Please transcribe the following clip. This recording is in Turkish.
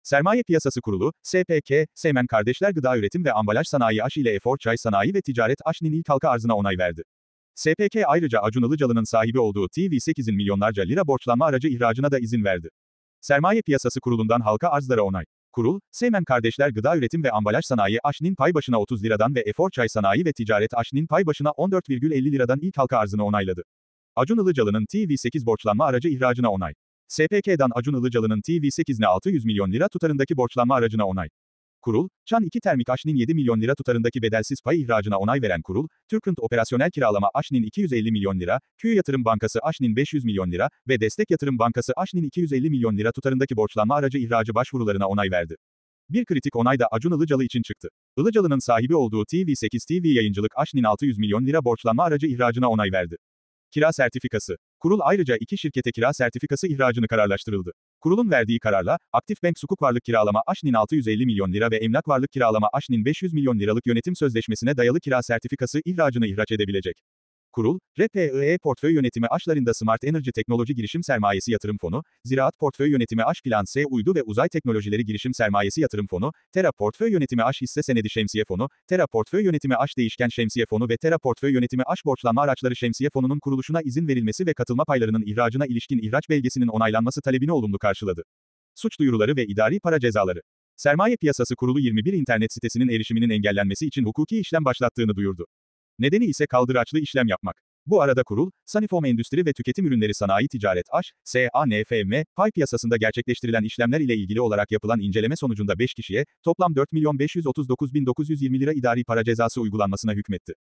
Sermaye Piyasası Kurulu, SPK, Seymen Kardeşler Gıda Üretim ve Ambalaj Sanayi AŞ ile Efor Çay Sanayi ve Ticaret AŞ'nin ilk halka arzına onay verdi. SPK ayrıca Acun Ilıcalı'nın sahibi olduğu TV8'in milyonlarca lira borçlanma aracı ihracına da izin verdi. Sermaye Piyasası Kurulu'ndan halka arzlara onay. Kurul, Seymen Kardeşler Gıda Üretim ve Ambalaj Sanayi AŞ'nin pay başına 30 liradan ve Efor Çay Sanayi ve Ticaret AŞ'nin pay başına 14,50 liradan ilk halka arzını onayladı. Acun Ilıcalı'nın TV8 borçlanma aracı ihracına onay. SPK'dan Acun Ilıcalı'nın TV8'ne 600 milyon lira tutarındaki borçlanma aracına onay. Kurul, Çan 2 Termik AŞ'nin 7 milyon lira tutarındaki bedelsiz pay ihracına onay veren kurul, Türkrent Operasyonel Kiralama AŞ'nin 250 milyon lira, Kü Yatırım Bankası AŞ'nin 500 milyon lira ve Destek Yatırım Bankası AŞ'nin 250 milyon lira tutarındaki borçlanma aracı ihracı başvurularına onay verdi. Bir kritik onay da Acun Ilıcalı için çıktı. Ilıcalı'nın sahibi olduğu TV8 TV Yayıncılık AŞ'nin 600 milyon lira borçlanma aracı ihracına onay verdi. Kira sertifikası. Kurul ayrıca iki şirkete kira sertifikası ihracını kararlaştırıldı. Kurulun verdiği kararla, Aktif Bank Sukuk Varlık Kiralama AŞ'nin 650 milyon lira ve Emlak Varlık Kiralama AŞ'nin 500 milyon liralık yönetim sözleşmesine dayalı kira sertifikası ihracını ihraç edebilecek. Kurul, RPIE Portföy Yönetimi AŞ'larında Smart Enerji Teknoloji Girişim Sermayesi Yatırım Fonu, Ziraat Portföy Yönetimi AŞ Plan S Uydu ve Uzay Teknolojileri Girişim Sermayesi Yatırım Fonu, Tera Portföy Yönetimi AŞ Hisse Senedi Şemsiye Fonu, Tera Portföy Yönetimi AŞ Değişken Şemsiye Fonu ve Tera Portföy Yönetimi AŞ Borçlanma Araçları Şemsiye Fonu'nun kuruluşuna izin verilmesi ve katılma paylarının ihracına ilişkin ihraç belgesinin onaylanması talebini olumlu karşıladı. Suç duyuruları ve idari para cezaları. Sermaye Piyasası Kurulu 21 internet sitesinin erişiminin engellenmesi için hukuki işlem başlattığını duyurdu. Nedeni ise kaldıraçlı işlem yapmak. Bu arada kurul, Sanifoam Endüstri ve Tüketim Ürünleri Sanayi Ticaret AŞ, SANFM, pay piyasasında gerçekleştirilen işlemler ile ilgili olarak yapılan inceleme sonucunda 5 kişiye, toplam 4.539.920 lira idari para cezası uygulanmasına hükmetti.